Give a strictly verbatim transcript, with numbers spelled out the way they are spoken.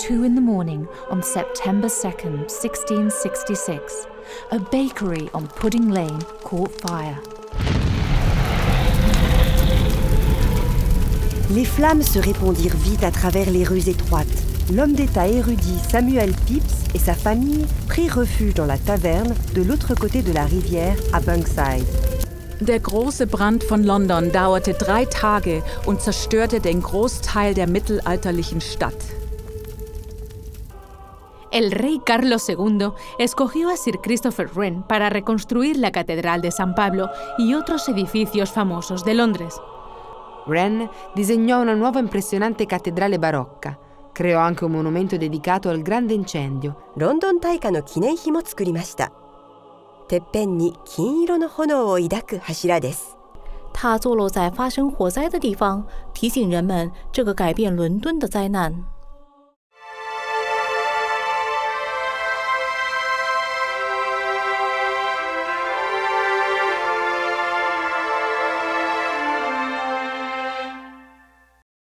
two in the morning on September second, sixteen sixty-six, a bakery on Pudding Lane caught fire. Les flammes se répandirent vite à travers les rues étroites. L'homme d'État érudit Samuel Pepys et sa famille prirent refuge dans la taverne de l'autre côté de la rivière à Bankside. Der große Brand von London dauerte drei Tage und zerstörte den Großteil der mittelalterlichen Stadt. El rey Carlos segundo escogió a Sir Christopher Wren para reconstruir la Catedral de San Pablo y otros edificios famosos de Londres. Wren disegnò una nuova impressionante cattedrale barocca. Creò anche un monumento dedicato al grande incendio. ロンドン大火の記念碑も作りました。てっぺんに金色の炎を抱く柱です。 它坐落在发生火灾的地方，提醒人们这个改变伦敦的灾难。